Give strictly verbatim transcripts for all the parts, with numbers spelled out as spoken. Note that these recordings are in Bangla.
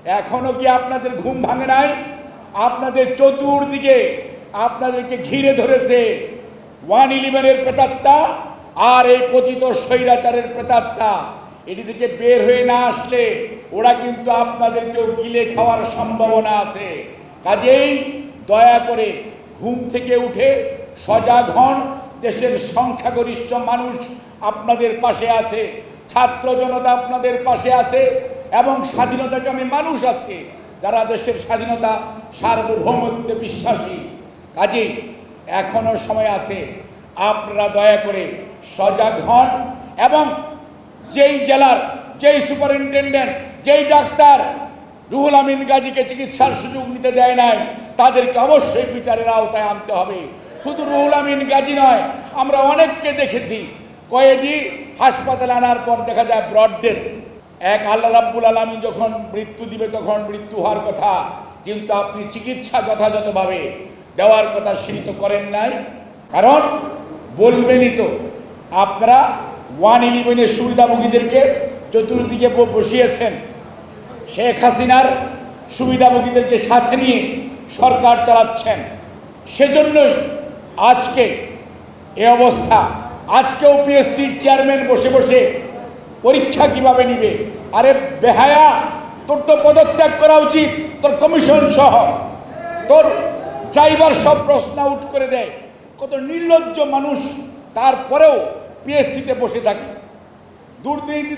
এখনো কি আপনাদের ঘুম ভাঙে নাই? আপনাদের চতুর্দিকে আপনাদেরকে ঘিরে ধরেছে ওয়ান ইলেভেনের প্রেতাত্মা আর এই পতিত স্বৈরাচারের প্রেতাত্মা। এটি থেকে বের হয়ে না আসলে ওরা কিন্তু আপনাদেরকেও গিলে খাওয়ার সম্ভাবনা আছে। কাজেই দয়া করে ঘুম থেকে উঠে সজাগ হন। দেশের সংখ্যাগরিষ্ঠ মানুষ আপনাদের পাশে আছে, ছাত্র জনতা আপনাদের পাশে আছে এবং স্বাধীনতাকামী মানুষ আছে যারা দেশের স্বাধীনতা সার্বভৌমত্বে বিশ্বাসী। কাজেই এখনো সময় আছে, আপনারা দয়া করে সজাগ হন এবং যেই জেলার যেই সুপারিনটেন্ডেন্ট যেই ডাক্তার রুহুল আমিন গাজীকে চিকিৎসার সুযোগ নিতে দেয় নাই তাদেরকে অবশ্যই বিচারের আওতায় আনতে হবে। শুধু রুহুল আমিন গাজী নয়, আমরা অনেককে দেখেছি কয়েদি হাসপাতালে আনার পর দেখা যায় ব্রড ডেথ। এক আল্লাহ রাব্বুল আলামিন যখন মৃত্যু দিবে তখন মৃত্যু হওয়ার কথা, কিন্তু আপনি চিকিৎসা যথাযথভাবে দেওয়ার কথা সীমিত করেন নাই। কারণ বলবেনই তো আপনারা ওয়ান ইলেভেনের সুবিধাভোগীদেরকে চতুর্দিকে বসিয়েছেন, শেখ হাসিনার সুবিধাভোগীদেরকে সাথে নিয়ে সরকার চালাচ্ছেন। সেজন্যই আজকে এ অবস্থা। আজকেও পিএসসির চেয়ারম্যান বসে বসে পরীক্ষা কিভাবে নিবে? আরে বেহায়া, তোর তো পদত্যাগ করা উচিত। তোর কমিশন সহ তোর ড্রাইভার সব প্রশ্ন আউট করে দেয়। কত নির্লজ্জ মানুষ, তারপরেও পিএসসিতে বসে থাকে। দুর্নীতি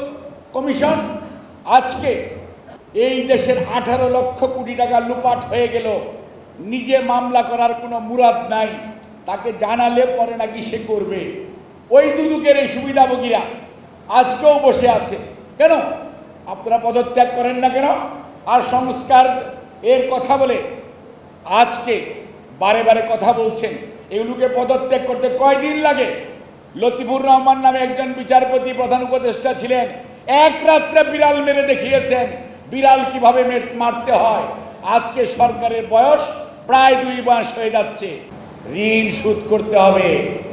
কমিশন আজকে এই দেশের আঠারো লক্ষ কোটি টাকা লুপাট হয়ে গেল, নিজে মামলা করার কোনো মুরাদ নাই, তাকে জানালে পরে নাকি সে করবে। ওই দুদুকের এই সুবিধাভোগীরা আজকেও বসে আছে। কেন আপনারা পদত্যাগ করেন না কেন? আর সংস্কার এর কথা বলে আজকে বারে বারে কথা বলছেন। এগুলোকে পদত্যাগ করতে কয়দিন লাগে? লতিফুর রহমান নামে একজন বিচারপতি প্রধান উপদেষ্টা ছিলেন, এক রাত্রে বিড়াল মেরে দেখিয়েছেন বিড়াল কিভাবে মারতে হয়। আজকে সরকারের বয়স প্রায় দুই মাস হয়ে যাচ্ছে, ঋণ শোধ করতে হবে।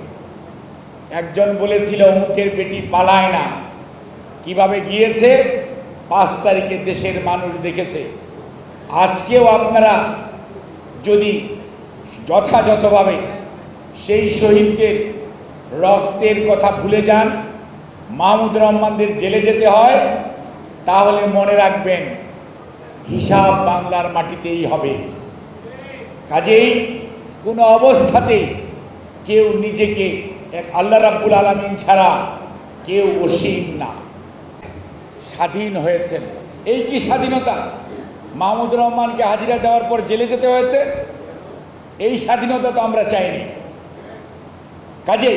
একজন বলেছিল অমুকের বেটি পালায় না, কিভাবে গিয়েছে পাঁচ তারিখে দেশের মানুষ দেখেছে। আজকেও আপনারা যদি যথাযথভাবে সেই শহীদদের রক্তের কথা ভুলে যান, মাহমুদ রহমানদের জেলে যেতে হয়, তাহলে মনে রাখবেন হিসাব বাংলার মাটিতেই হবে। কাজেই কোনো অবস্থাতেই কেউ নিজেকে এক আল্লাহ রাব্বুল আলামিন ছাড়া কেউ অসীম না। স্বাধীন হয়েছেন, এই কি স্বাধীনতা? মাহমুদ রহমানকে হাজিরা দেওয়ার পর জেলে যেতে হয়েছে, এই স্বাধীনতা তো আমরা চাইনি। কাজে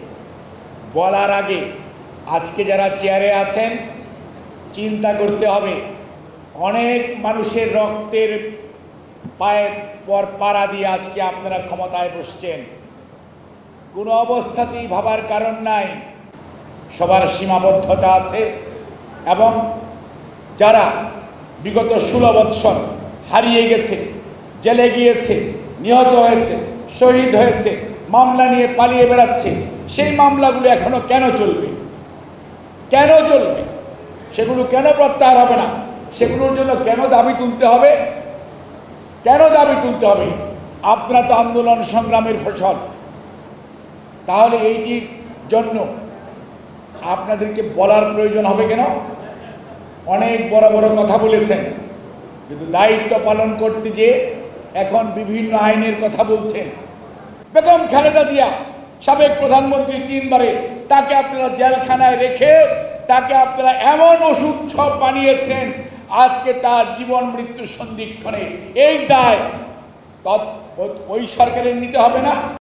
বলার আগে আজকে যারা চেয়ারে আছেন চিন্তা করতে হবে, অনেক মানুষের রক্তের পায়ের পর পাড়া দিয়ে আজকে আপনারা ক্ষমতায় বসছেন। কোনো অবস্থাতেই ভাবার কারণ নাই, সবার সীমাবদ্ধতা আছে এবং যারা বিগত ষোলো বৎসর হারিয়ে গেছে, জেলে গিয়েছে, নিহত হয়েছে, শহীদ হয়েছে, মামলা নিয়ে পালিয়ে বেড়াচ্ছে, সেই মামলাগুলো এখনো কেন চলবে? কেন চলবে? সেগুলো কেন প্রত্যাহার হবে না? সেগুলোর জন্য কেন দাবি তুলতে হবে? কেন দাবি তুলতে হবে? আপনারা তো আন্দোলন সংগ্রামের ফসল। তাহলে এইটির জন্য আপনাদেরকে বলার প্রয়োজন হবে কেন? অনেক বড় বড় কথা বলেছেন, কিন্তু দায়িত্ব পালন করতে যে এখন বিভিন্ন আইনের কথা বলছেন। বেগম খালেদা জিয়া সাবেক প্রধানমন্ত্রী তিনবারে, তাকে আপনারা জেলখানায় রেখে তাকে আপনারা এমন ওষুধ ছপ বানিয়েছেন, আজকে তার জীবন মৃত্যুর সন্ধিক্ষণে এই দায় ওই সরকারের নিতে হবে না?